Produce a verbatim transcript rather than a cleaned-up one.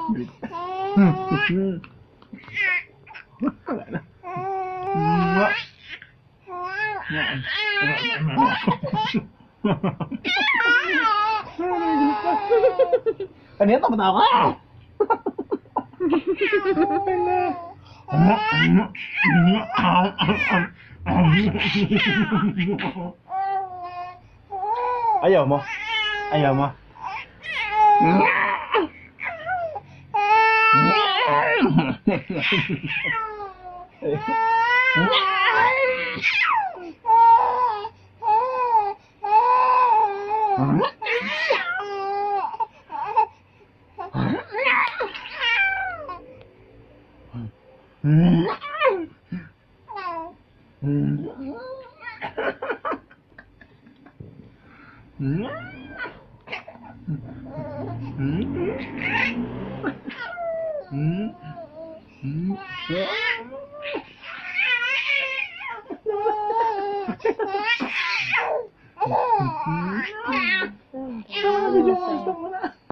Wala na. Ano yan? Tumatawa ka? Ayaw mo? Ayaw mo? Gusto mo na.